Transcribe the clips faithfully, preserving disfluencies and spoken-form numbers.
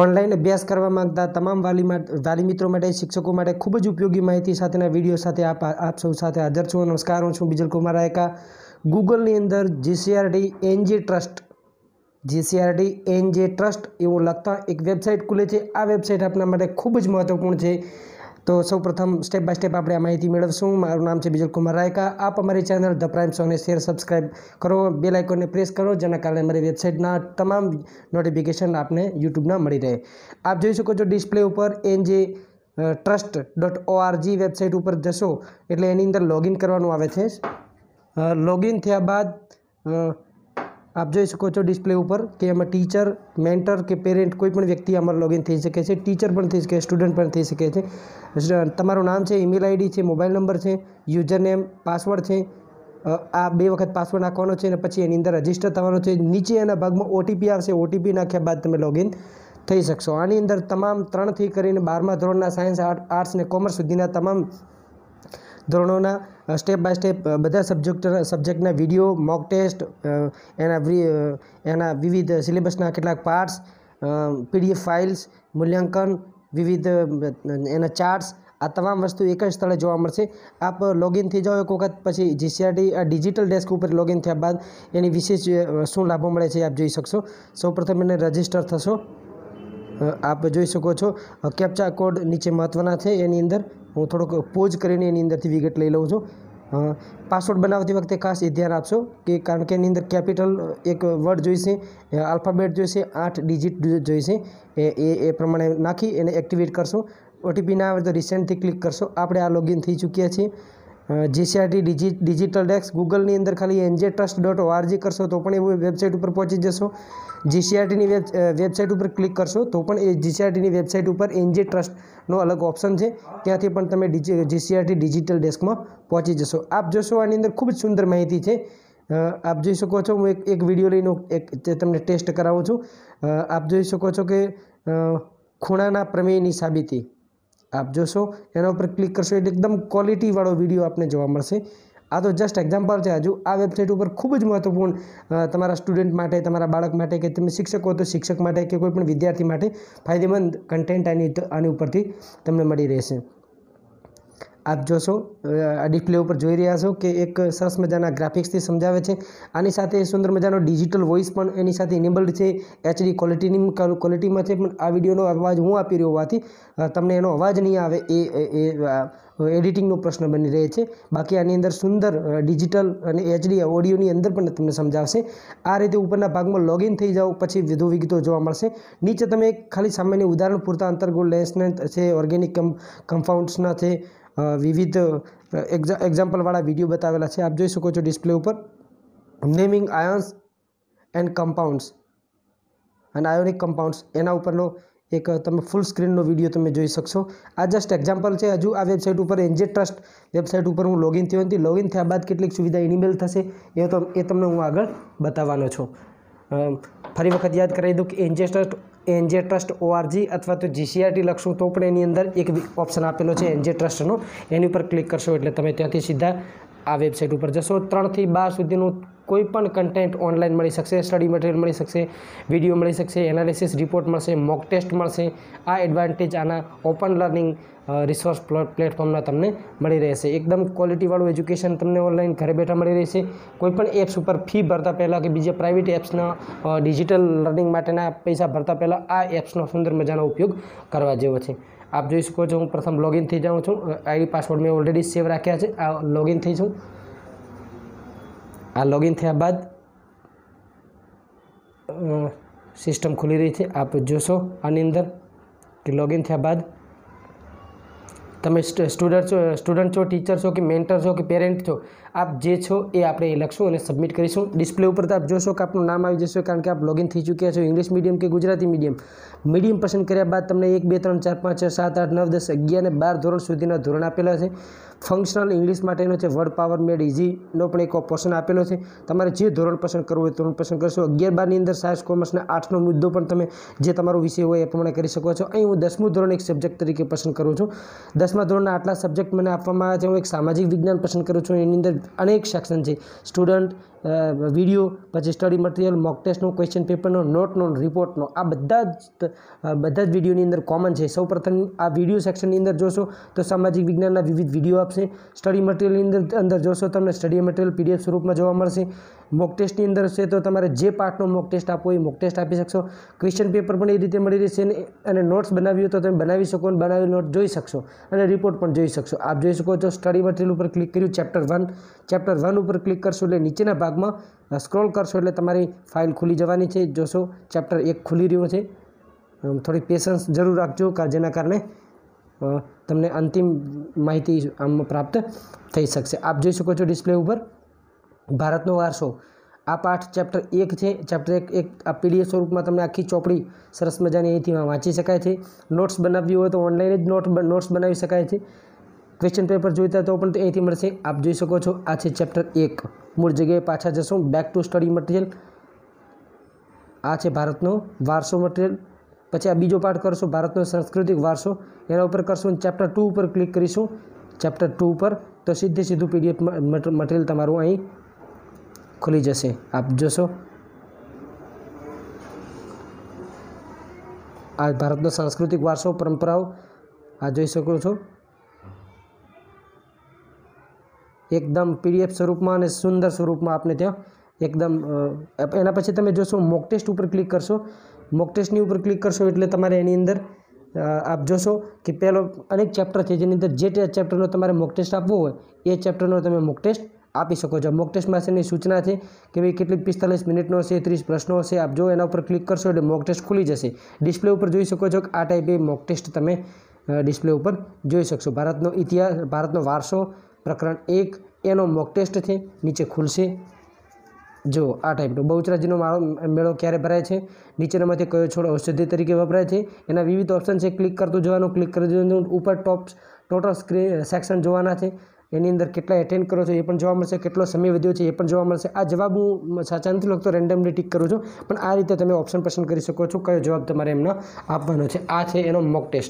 Online अभ्यास करवा मांगता तमाम वाली वाली मित्रों माटे शिक्षकों माटे खूब ज उपयोगी माहिती साथेना विडियो साथे आप आप सौ साथे हाजर छूं। नमस्कार, हूँ छूं बिजल कुमार रायका। गूगलनी अंदर GCRT NJ trust GCRT NJ trust एवं लगता एक वेबसाइट खुले छे। आ वेबसाइट आपना माटे खूब ज महत्वपूर्ण है। तो सौ प्रथम स्टेप बाय स्टेप आपणे आ माहिती मेळवशुं। मारुं नाम है बिजल कुमार रायका। आप अमारी चैनल ध प्राइम शो ने शेर सब्सक्राइब करो, बेल आइकन ने प्रेस करो, जेना कारणे अमारी वेबसाइटना तमाम नोटिफिकेशन आपने यूट्यूबना मळी रहे। आप जोई शको छो डिस्प्ले पर NJ trust dot org website पर जशो एटले एनी अंदर लॉगिन करवानुं आवे छे। लॉगिन थया बाद आप जोई शको छो डिस्प्ले पर कि एमां टीचर, मेंटर के पेरेंट कोईपण व्यक्ति आमां लॉगिन थई शके छे। टीचर पण थई शके, स्टूडेंट पण थई शके छे। तमारुं नाम छे, ईमेल आईडी छे, मोबाइल नंबर छे, यूजर नेम, पासवर्ड छे। आ बे वखत पासवर्ड नाखवानो छे ने पछी एनी अंदर रजिस्टर थवानुं छे। नीचे एना भागमां ओटीपी आवशे। ओटीपी नाख्या बाद तमे लॉगिन थई शकशो। आनी अंदर तमाम त्रण थी करीने बारमा धोरणना सायन्स, आर्ट्स ने कॉमर्स सुधीना तमाम धोरणोना स्टेप बाय स्टेप बधा सब्जेक्ट सब्जेक्टना विडियो, मॉक टेस्ट, एना एना विविध सिलेबसना કેટલાક पार्ट्स, पीडीएफ फाइल्स, मूल्यांकन, विविध एना चार्ट्स, आ तमाम वस्तु एक ज स्थळे जोवा मळशे। आप लॉगिन थी जाओ एक वखत, पछी जीसीआरटी आ डिजिटल डेस्क पर लॉगिन थया बाद एनी विशेष शुं लाभो मळे छे आप जोई शकशो। सौ प्रथम एने रजिस्टर थशो। आप जोई शको छो कैप्चा कोड नीचे महत्वना छे। एनी अंदर हूँ थोड़ोक पोज करीने एनी अंदरथी विगत लई लऊं छुं। पासवर्ड बनावती वखते खास ए ध्यान आपशो कि कारण के एनी अंदर कैपिटल एक वर्ड जोईशे, आल्फाबेट जोईशे, आठ डिजिट जोईशे। ए ए प्रमाणे नाखी एने एक्टिवेट करशो। ओटीपी ना आवे तो रिसेंट थी क्लिक करशो। आपणे आ लॉगिन थई चूक्या छीए। जीसीआरटी डिजि डिजिटल डेस्क गूगलनी अंदर खाली एनजे ट्रस्ट डॉट ओआरजी करशो तो पण एवं वेबसाइट पर पहुंची जशो। जीसीआरटीनी वेब वेबसाइट पर क्लिक करशो तो पण ए जीसीआरटीनी वेबसाइट पर एनजे ट्रस्टनो अलग ऑप्शन है, त्यांथी पण तमे जीसीआरटी डिजिटल डेस्क में पहुंची जशो। आप जोशो आनी अंदर खूब सुंदर माहिती है। आप जोई शको छो हूँ एक एक विडियो लईने एक तमने टेस्ट करावुं छुं। आप जोई शको छो कि खूणाना प्रमेयनी साबीती आप जोशो एना पर क्लिक करशो एटले एकदम क्वॉलिटी वाळो विडियो आपने जोवा मळशे। आ तो जस्ट एक्जाम्पल है। हजू आ वेबसाइट पर खूब ज महत्वपूर्ण तमारा स्टूडेंट माटे, तमारा बाळक माटे के तमे शिक्षक हो तो शिक्षक माटे के कोईपण विद्यार्थी माटे फायदेमंद कंटेंट आनी आनी उपरथी तमने मळी रहेशे। आप जोशो आ डिस्प्ले पर जोई रह्या छो कि एक सरस मजाना ग्राफिक्स थी समझावे छे। आनी साथे सुंदर मजानो डिजिटल वॉइस पण एनी साथे इनेबल्ड छे। एचडी क्वॉलिटीनी क्वॉलिटीमां छे, पण आ विडियोनो अवाज हूँ आपी रह्यो होवाथी तमने एनो अवाज नहीं आवे ए ए एडिटिंगनो प्रश्न बनी रहे छे। बाकी आनी अंदर सुंदर डिजिटल अने एचडी ऑडियोनी अंदर पण तमने समजावशे। आ रीते उपरना भागमां लॉगिन थई जाओ पछी વધુ વિગતો જોવા મળશે। નીચે તમે ખાલી સામાન્ય ઉદાહરણ પૂરતા અંતર્ગોળ લેસમેન્ટ છે, ઓર્ગેનિક કમ્પાઉન્ડ્સના છે, विविध एक्जा एक्जाम्पलवाળા विडियो बतावेला है। आप જોઈ શકો છો डिस्प्ले पर naming ions and compounds and ionic compounds एना उपरनो एक तमे फूल स्क्रीन विडियो तमे जोई शकशो। आ जस्ट एक्जाम्पल है। हजू आ वेबसाइट पर एनजे ट्रस्ट वेबसाइट पर हूँ लॉगिन थयो हती। लॉगिन थया बाद केटलीक सुविधा इनेबल थशे ए तो ए तमने हूँ आगळ बताववानो छुं। फरी वखत याद करावी दूँ कि NJ trust NJ trust org अथवा तो जीसीआरटी लखशो तो पण एनी अंदर एक ऑप्शन आपेलो है एनजे ट्रस्टनो। एनी पर क्लिक करशो एटले तमे त्यांथी सीधा आ वेबसाइट पर जशो। त्रण थी बार सुधीनुं कोईपण कंटेंट ऑनलाइन मळी शकशे। स्टडी मटीरियल मळी शकशे, विडियो मळी शकशे, एनालिसिस रिपोर्ट मळशे, मॉक टेस्ट मळशे। आ एडवांटेज आना ओपन लर्निंग रिसोर्स प्लेटफॉर्मना तमने मळी रहेशे। एकदम क्वॉलिटीवाळुं एज्युकेशन तमने ऑनलाइन घरे बैठा मळी रहेशे। कोईपण एप्स पर फी भरता पहला कि बीजा प्राइवेट एप्सना डिजिटल लर्निंग माटेना पैसा भरता पहला आ एप्सनो सुंदर मजानो उपयोग करवा जेवो छे। आप जोई शको छो हूँ प्रथम लॉगिन थी जाऊँ छूँ। आईडी पासवर्ड में ऑलरेडी सेव राख्या छे। आ लॉगिन थी छूँ। आ लॉगिन थया बाद सिस्टम खुली रही है। आप जोशो आनी अंदर कि लॉगिन थया बाद तमे स्टूडेंट छो स्टूडेंट छो टीचर छो कि मेंटर छो कि पेरेंट छो, आप जे छो ए आपणे लखशुं अने सबमिट करीशुं। डिस्प्ले पर तो आप जोशो कि आपनुं नाम आई जशे कारण के आप लॉगिन थी चूक्या छो। इंग्लिश मीडियम कि गुजराती मीडियम मीडियम पसंद कर्या बाद तमने एक बे त्रण चार पांच छ सात आठ नौ दस अगियार ने बार धोरण सुधीना धोरण आपेला छे। फंक्शनल इंग्लिश माटेनो छे। वर्ड पावर मेड इजी नो पण एक ऑप्शन आपेलो छे। तमारे जे धोरण पसंद करवुं होय धोरण पसंद करशो। अगियार बार नी अंदर सायन्स कॉमर्स ने आर्ट्स नो मुद्दो पण तमे जे तमारो विषय होय ए प्रमाणे करी शको छो। अहीं हूँ दसमું ધોરણ एक सब्जेक्ट तरीके पसंद करूँ छूं। दसमा धोरणना आटला सब्जेक्ट मने आपवामां आव्या छे। हूँ एक सामाजिक विज्ञान पसंद करूँ छूं। एनी अंदर अनेक सेक्शन है। स्टूडंट वीडियो पछी स्टडी मटीरियल मॉक टेस्टनो क्वेश्चन पेपरनो नोटनो रिपोर्टनो आ बधा ज बधा ज विडियोनी अंदर कॉमन है। सौ प्रथम आ विडियो सेक्शननी अंदर जोशो तो सामाजिक विज्ञानना विविध विडियो आपशे। स्टडी मटीरियलनी अंदर अंदर जोशो तमने स्टडी मटीरियल पीडीएफ स्वरूपमां जोवा मळशे। मॉक टेस्टनी अंदर छे तो तमारे जे पार्टनो मॉक टेस्ट आपवो होय मॉक टेस्ट आपी शकशो। क्वेश्चन पेपर पण ए रीते मळी रहेशे अने नोट्स बनावी हो तो तमे बनावी शको अने बनावेल नोट जोई शकशो अने रिपोर्ट पण जोई शकशो। आप जोई शको छो स्टडी मटीरियल पर क्लिक कर्युं चैप्टर वन चैप्टर वन पर क्लिक करशो એટલે નીચેના ભાગમાં સ્ક્રોલ કરશો એટલે તમારી ફાઇલ खुली જવાની છે। જોશો ચેપ્ટર એક खुली રહ્યો છે। થોડી પેશન્સ જરૂર રાખજો જેના કારણે તમને અંતિમ માહિતી આમ પ્રાપ્ત થઈ શકશે। આપ જોઈ શકો છો ડિસ્પ્લે ઉપર ભારતનો વારસો आ पाठ चैप्टर एक है। चैप्टर एक एक आ पीडीएफ स्वरूप में तमने आखी चौपड़ी सरस मजानी अहींथी वाँची शकाय छे। नोट्स बनावी हो तो ऑनलाइन ज नोट नोट्स बनावी शकाय छे। क्वेश्चन पेपर जोईता तो पण अहींथी मळशे। आप जोई शको छो आ छे चैप्टर एक। मूळ जग्याए पाछा जशो बेक टू स्टडी मटीरियल आ छे भारतनो वारसो मटीरियल। पछी आ बीजो पाठ करशो भारतनो सांस्कृतिक वारसो एना उपर करशो चैप्टर टू पर क्लिक करीशुं चैप्टर टू पर तो सीधे सीधुं पीडीएफ मटीरियल तमारुं अहीं खुली जैसे। आप जोशो आ भारतनो सांस्कृतिक वारसो परंपराओं आ जोई शको छो एकदम पीडीएफ स्वरूप में अने सुंदर स्वरूप में आपने त्या एकदम एना पछी तमे जोशो मॉक टेस्ट पर क्लिक करशो। मॉक टेस्टनी उपर क्लिक करशो एटले तमारे एनी अंदर आप जोशो कि पहलो अनेक चैप्टर है जेनी अंदर जे चैप्टरनो तमारे मॉक टेस्ट आपवो होय ए चैप्टरनो तमे मॉक टेस्ट आपी शको छो। मॉक टेस्ट माटेनी सूचना है कि भाई केटली पिस्तालीस मिनिटनो हशे तीस प्रश्नों हशे। आप जो एना पर क्लिक करशो एटले मॉक टेस्ट खुली जशे। डिस्प्ले पर जोई शको छो कि आ टाइपे मॉक टेस्ट तमे डिस्प्ले पर जोई शकशो। भारतनो इतिहास भारतनो वारसो प्रकरण एक एनो मॉक टेस्ट है नीचे खुलशे। जो आ टाइपनो बहुचराजीनो मेळो क्यारे भराय छे नीचेनामांथी कयो छोड़ औषधि तरीके वपराय छे एना विविध ऑप्शन है। क्लिक करतो जवानुं क्लिक करी देवानुं ऊपर टॉप टोटल स्क्रीन सेक्शन जोवाना छे एनी अंदर केटला एटेन्ड करो छो ए पण जोवा मळशे केटलो समय वध्यो छे ए पण जोवा मळशे। आ जवाब हूँ साचा नथी लखतो रेन्डमली टिक करूँ छुं पण आ रीते तमे ऑप्शन पसंद करी शको छो कयो जवाब तमारे एमनो आपवानो छे। आ छे एनो मॉक टेस्ट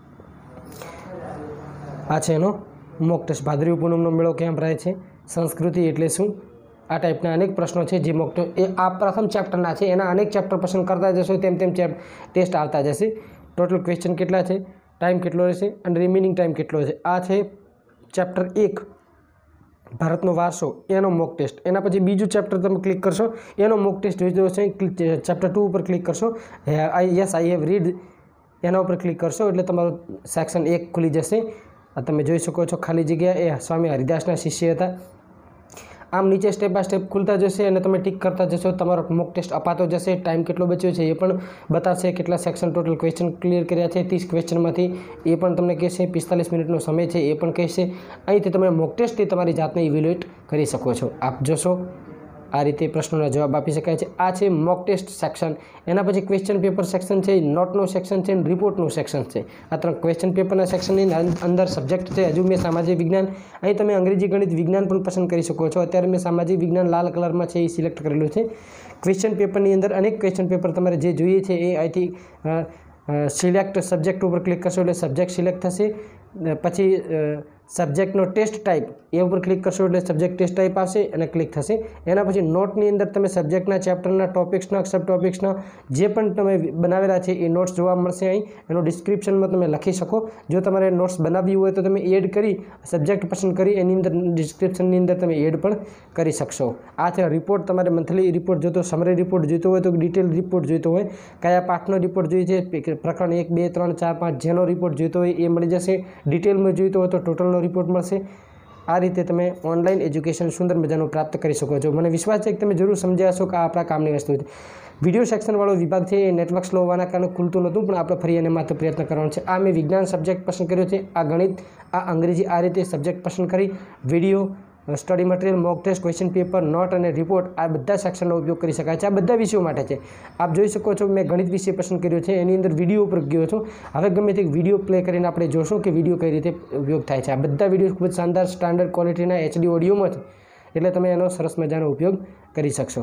आ छे एनो मॉक टेस्ट भादरवी पूनमनो मेळो क्यां भराय छे संस्कृति एटले शुं आ टाइपना अनेक प्रश्नों है जे मॉक टेस्ट ए आ प्रथम चैप्टरना छे एना अनेक चैप्टर पसंद करता जशो तेम तेम चैप टेस्ट आवता जशे। टोटल क्वेश्चन केटला छे टाइम केटलो रहेशे अने रिमेनिंग टाइम केटलो छे। आ छे चैप्टर एक भारतनो वारसो एनो मॉक टेस्ट एना पछी बीजू चैप्टर तमे क्लिक करशो एनो मॉक टेस्ट जोईतो छे। चैप्टर टू पर क्लिक करशो I yes I have read एना पर क्लिक करशो एटले तमारो सेक्शन एक खुली जशे। आ तमे जोई शको छो खाली जग्या ए स्वामी हरिदासना शिष्य हता। आम नीचे स्टेप बाय स्टेप खुलता जशे अने तमे टिक करता जशो तमारो मॉक टेस्ट अपातो जशे। टाइम केटलो बच्यो छे ए पण बताशे केटला सेक्शन टोटल क्वेश्चन क्लियर कर्या छे तीस क्वेश्चनमांथी ए पण तमने कहेशे पिस्तालीस मिनिटनो समय छे ए पण कहेशे। અહીંથી તમે મોક ટેસ્ટથી તમારી જાતને ઇવેલ્યુએટ કરી શકો છો। આપ જોશો आ रीते प्रश्नों जवाब आपी शकाय छे। आ छे मॉक टेस्ट सेक्शन एना पछी क्वेश्चन पेपर सेक्शन है नोटनो सेक्शन है रिपोर्टनो सेक्शन है। आ त्रण क्वेश्चन पेपरना सेक्शननी अंदर सब्जेक्ट है। हजू मैं सामाजिक विज्ञान अहीं तमे अंग्रेजी गणित विज्ञान पण पसंद करी शको छो। अत्यारे मैं सामाजिक विज्ञान लाल कलर में है सिलेक्ट करेलुं छे। क्वेश्चन पेपरनी अंदर अनेक क्वेश्चन पेपर तमारे जे जोईए छे ए અહીંથી सिलेक्ट सब्जेक्ट पर क्लिक करशो એટલે सब्जेक्ट सिलेक्ट थशे। पछी सब्जेक्टनो टेस्ट टाइप ए पर क्लिक करशो એટલે सब्जेक्ट टेस्ट टाइप आवशे અને क्लिक थशे। एना पछी नोटनी अंदर तमे सब्जेक्टना चैप्टरना टॉपिक्सना सब टॉपिक्सना जे पण तमे बनावेला छे ए नोट्स जोवा मळशे। અહીં એનો ડિસ્ક્રિપ્શનમાં તમે લખી શકો। જો તમારે નોટ્સ બનાવવી હોય તો તમે એડ કરી સબ્જેક્ટ પસંદ કરી એની અંદર ડિસ્ક્રિપ્શનની અંદર તમે એડ પણ કરી શકશો। આ છે રિપોર્ટ તમારે મંથલી રિપોર્ટ જોતો સમરી રિપોર્ટ જોઈતો હોય તો ડિટેલ રિપોર્ટ જોઈતો હોય કયા પાઠનો રિપોર્ટ જોઈએ છે પ્રકરણ એક બે ત્રણ ચાર પાંચ જેનો રિપોર્ટ જોઈતો હોય એ મળી જશે। ડિટેલમાં જોઈતો હોય તો ટોટલનો रिपोर्ट મળશે। आ रीते तमे ऑनलाइन एज्युकेशन सुंदर मजानु प्राप्त करी सको छो। मने विश्वास है कि तमे जरूर समझ्या हशो कि आ आपणा कामनी वस्तु छे। विडियो सेक्शन वाळो विभाग छे ए नेटवर्क स्लो होवाना कारणे खुलतो नहोतुं पण आपणे फरी अने मात्र प्रयत्न करवानो छे। आ मैं विज्ञान सब्जेक्ट पसंद कर्यो छे। आ गणित आ अंग्रेजी आ रीते सब्जेक्ट पसंद करी video study material mock test question paper note और रिपोर्ट आ बधा सेक्शननो उपयोग करी शकाय छे। आ बधा विषयों माटे छे। आप जोई शको छो मैं गणित विषय पसंद कर्यो छे एनी अंदर विडियो पर गयो छुं। हवे गमे ते विडियो प्ले करीने आपणे जोशुं कि विडियो कई रीते उपयोग थाय छे। आ बधा विडियो खूब शानदार स्टैंडर्ड क्वॉलिटीना एचडी ऑडियोमां छे એટલે તમે એનો સરસ મજાનો ઉપયોગ કરી શકશો।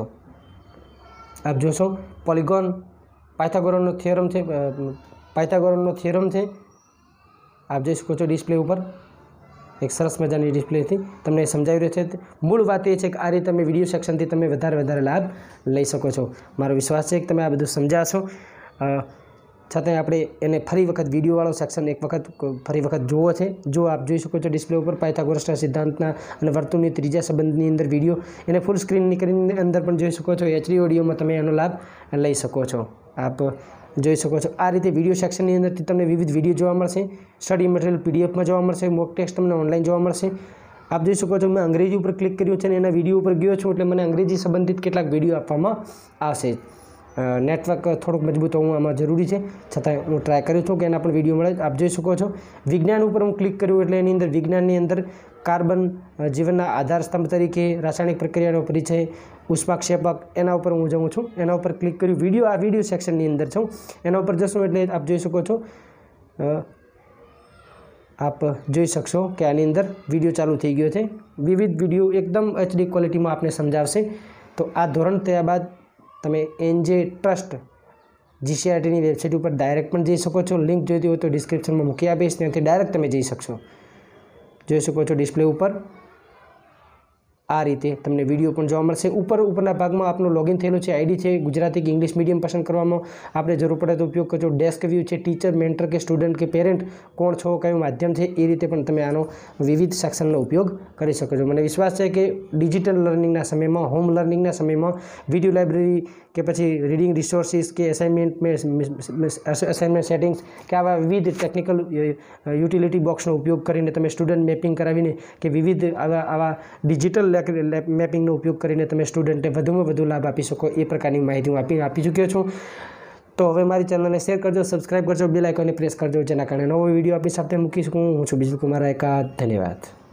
આપ જોશો પોલિગોન પાયથાગોરસનો થિયરમ છે પાયથાગોરસનો થિયરમ છે आप જોઈ શકો છો ડિસ્પ્લે ઉપર। એક સરસ મજાની ડિસ્પ્લેથી તમને સમજાવી રહ્યો છે। મૂળ વાત એ છે કે આ રીતે તમે વિડીયો સેક્શનથી તમે વધારે વધારે લાભ લઈ શકો છો। મારો વિશ્વાસ છે કે તમે આ બધું સમજાશો। છતાંય આપણે એને ફરી વખત વિડીયોવાળો સેક્શન એક વખત ફરી વખત જોવો છે। જો આપ જોઈ શકો છો ડિસ્પ્લે ઉપર પાયથાગોરસના સિદ્ધાંતના અને વર્તુળની ત્રીજા સંબંધની અંદર વિડીયો એને ફૂલ સ્ક્રીનની કરીને અંદર પણ જોઈ શકો છો। એચડી ઓડિયોમાં તમે એનો લાભ લઈ શકો છો। આપ જોઈ શકો છો આ રીતે વિડીયો સેક્શનની અંદરથી તમને વિવિધ વિડીયો જોવા મળશે। સ્ટડી મટીરિયલ પીડીએફમાં જોવા મળશે। મોક ટેસ્ટ તમને ઓનલાઈન જોવા મળશે। આપ જોઈ શકો છો મેં અંગ્રેજી ઉપર ક્લિક કર્યું છે અને એના વિડીયો ઉપર ગયો છું એટલે મને અંગ્રેજી સંબંધિત કેટલાક વિડીયો આપવામાં આવશે। નેટવર્ક થોડુંક મજબૂત હોવું આમાં જરૂરી છે, છતાંય હું ટ્રાય કરું છું કે એના પણ વિડીયો મળે। આપ જોઈ શકો છો વિજ્ઞાન ઉપર હું ક્લિક કર્યું એટલે એની અંદર વિજ્ઞાનની અંદર કાર્બન જીવનના આધાર સ્તંભ તરીકે, રાસાયણિક પ્રક્રિયાનો પરિચય, ઉષ્માક્ષેપક એના ઉપર હું જાઉં છું। એના ઉપર ક્લિક કર્યું વિડીયો આ વિડીયો સેક્શનની અંદર છું એના ઉપર જશું એટલે આપ જોઈ શકો છો આપ જોઈ શકશો કે આની અંદર વિડીયો ચાલુ થઈ ગયો છે। વિવિધ વિડીયો એકદમ એચડી ક્વોલિટીમાં આપને સમજાવશે। તો આ ધોરણ થયા બાદ તમે એનજે ટ્રસ્ટ જીસીઆરટીની વેબસાઇટ ઉપર ડાયરેક્ટ પણ જઈ શકો છો। લિંક જોઈતી હોય તો ડિસ્ક્રિપ્શનમાં મૂકી આપીશ, ત્યાંથી ડાયરેક્ટ તમે જઈ શકશો। જોઈ શકો છો ડિસ્પ્લે ઉપર આ રીતે તમને વિડીયો પણ જોવા મળશે। ઉપર ઉપરના ભાગમાં આપનું લોગિન થયેલું છે, આઈડી છે, ગુજરાતી કે ઇંગ્લિશ મીડિયમ પસંદ કરવામાં આપણે જરૂર પડે તો ઉપયોગ કરજો। ડેસ્ક વ્યૂ છે, ટીચર, મેન્ટર કે સ્ટુડન્ટ કે પેરેન્ટ કોણ છો, કયું માધ્યમ છે એ રીતે પણ તમે આનો વિવિધ સેક્શનનો ઉપયોગ કરી શકો છો। મને વિશ્વાસ છે કે ડિજિટલ લર્નિંગના સમયમાં, હોમ લર્નિંગના સમયમાં વિડીયો લાઇબ્રેરી કે પછી રીડિંગ રિસોર્સિસ કે એસાઇનમેન્ટ અસાઇનમેન્ટ સેટિંગ્સ કે આવા વિવિધ ટેકનિકલ યુટિલિટી બોક્સનો ઉપયોગ કરીને તમે સ્ટુડન્ટ મેપિંગ કરાવીને કે વિવિધ આવા આવા ડિજિટલ મેપિંગનો ઉપયોગ કરીને તમે સ્ટુડન્ટને વધુમાં વધુ લાભ આપી શકો એ પ્રકારની માહિતી હું આપી આપી ચૂક્યો છું। તો હવે મારી ચેનલને શેર કરજો, સબસ્ક્રાઈબ કરજો, બેલ આઇકોનને પ્રેસ કરજો, જેના કારણે નવો વિડીયો આપણી સાથે મૂકી શકું। હું છું બીજલ કુમાર રાયકા। ધન્યવાદ।